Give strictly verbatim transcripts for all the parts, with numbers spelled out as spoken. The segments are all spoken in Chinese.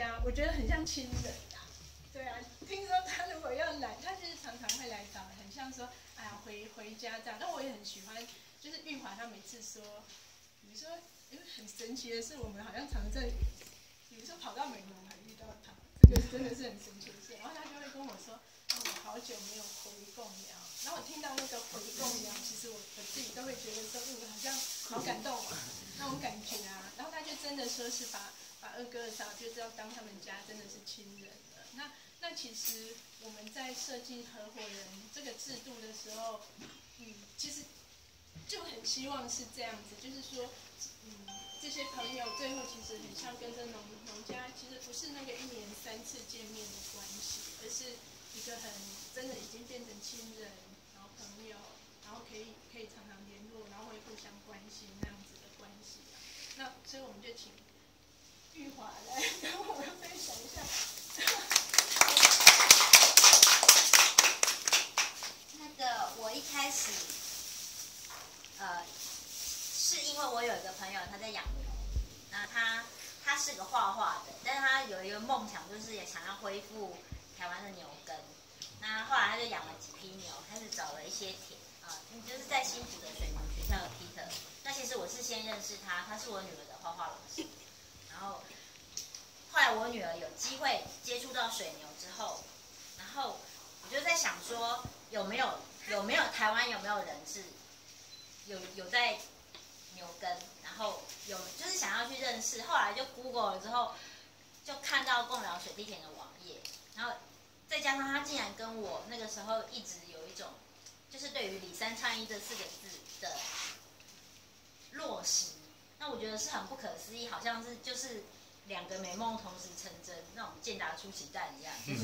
啊，我觉得很像亲人啊。对啊，听说他如果要来，他就是常常会来找，很像说，哎呀，回回家这样。但我也很喜欢，就是玉华他每次说，比如说，因为很神奇的是，我们好像常在，比如说跑到美国还遇到他，这个真的是很神奇的事。然后他就会跟我说，哦，我好久没有回共寮。然后我听到那个回共寮，其实我我自己都会觉得说，嗯，好像好感动啊，那种感觉啊。然后他就真的说是把把二哥二嫂就知道当他们家真的是亲人了。那那其实我们在设计合伙人这个制度的时候，嗯，其实就很希望是这样子，就是说，嗯，这些朋友最后其实很像跟着农农家，其实不是那个一年三次见面的关系，而是一个很真的已经变成亲人，然后朋友，然后可以可以常常联络，然后会互相关心那样子的关系啊。那所以我们就请玉华来跟我们分享一下。 那个我一开始，呃，是因为我有一个朋友他在养牛，那他他是个画画的，但是他有一个梦想，就是也想要恢复台湾的牛耕。那后来他就养了几批牛，开始找了一些田啊、呃，就是在新竹的水牛学校的 Peter。那其实我是先认识他，他是我女儿的画画老师。然后后来我女儿有机会接触到水牛之后，然后我就在想说，有没有有没有台湾有没有人是有有在牛耕，然后有就是想要去认识。后来就 Google 了之后，就看到贡寮水地田的网页，然后再加上他竟然跟我那个时候一直有一种，就是对于里山倡议这四个字的落实，那我觉得是很不可思议，好像是就是两个美梦同时成真，那种健达出奇蛋一样。就是，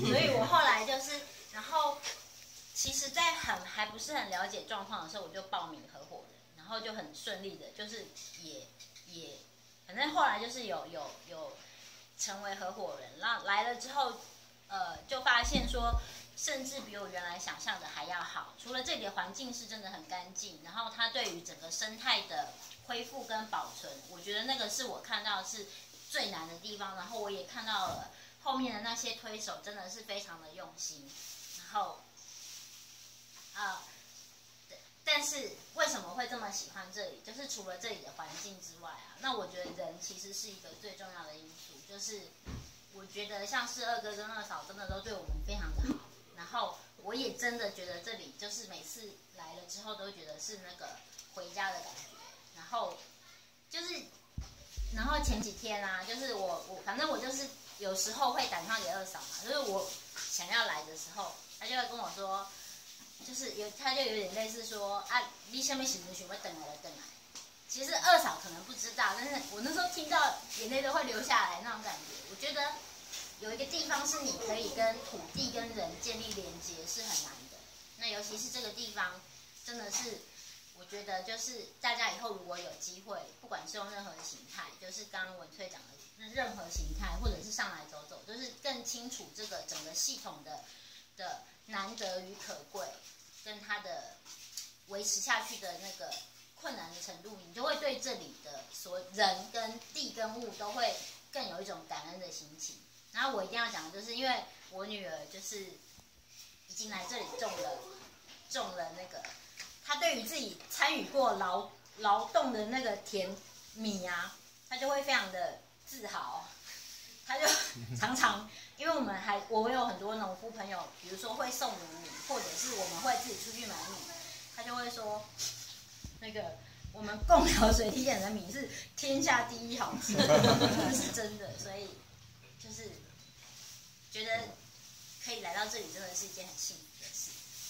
所以我后来就是，然后其实，在很还不是很了解状况的时候，我就报名合伙人，然后就很顺利的，就是也也，反正后来就是有有有成为合伙人，然后来了之后，呃，就发现说，甚至比我原来想象的还要好。除了这里的环境是真的很干净，然后它对于整个生态的恢复跟保存，我觉得那个是我看到是最难的地方。然后我也看到了后面的那些推手真的是非常的用心。然后，啊、呃，但是为什么会这么喜欢这里？就是除了这里的环境之外啊，那我觉得人其实是一个最重要的因素。就是我觉得像是二哥跟二嫂真的都对我们非常的好。然后我也真的觉得这里就是每次来了之后都觉得是那个回家的感觉。然后就是，然后前几天啊，就是我我反正我就是有时候会打电话给二嫂嘛，就是我想要来的时候，他就会跟我说，就是有他就有点类似说啊，你什么时阵想要等来等来。其实二嫂可能不知道，但是我那时候听到眼泪都会流下来那种感觉。我觉得有一个地方是你可以跟土地跟人建立连接是很难的，那尤其是这个地方，真的是我觉得就是大家以后如果有机会，不管是用任何形态，就是刚刚文翠讲的任何形态，或者是上来走走，就是更清楚这个整个系统的的难得与可贵，跟它的维持下去的那个困难的程度，你就会对这里的所人跟地跟物都会更有一种感恩的心情。然后我一定要讲的就是，因为我女儿就是已经来这里种了种了那个，她对于自己参与过劳劳动的那个田米啊，她就会非常的自豪。她就常常，因为我们还我有很多农夫朋友，比如说会送我们米，或者是我们会自己出去买米，她就会说，那个我们贡寮水地田的米是天下第一好吃，这是真的，所以就是觉得可以来到这里，真的是一件很幸福的事。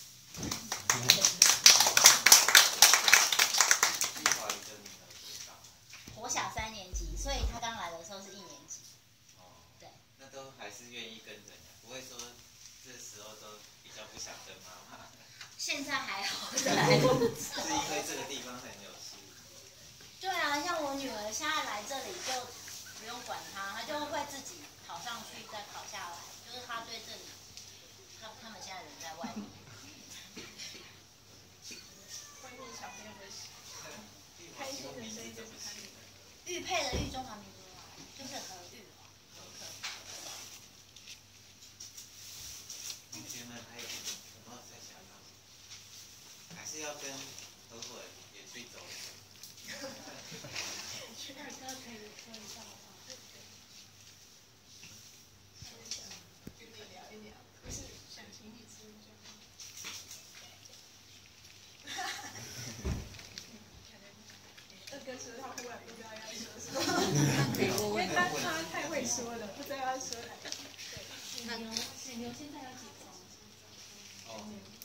国小三年级，所以他刚来的时候是一年级。 哦， 对， 那都还是愿意跟着你，不会说这时候都比较不想跟妈妈。 现在还好， 是因为这个地方很有吸引力。 对啊，像我女儿现在来这里就不用管她，她就会自己跑上去再跑下来，就是她对这里，他他们现在人在外面。 外面小朋友的开心的声音就是他们。 玉佩的玉中华民族就是和玉，和要跟合伙人也去走一走。 去二哥可以说一下吗？跟你聊一聊，不是想请你说一下。二哥说他忽然不知道要说什么，因为他他太会说了，不知道要说哪个。对，牛牛现在有几种？ 哦。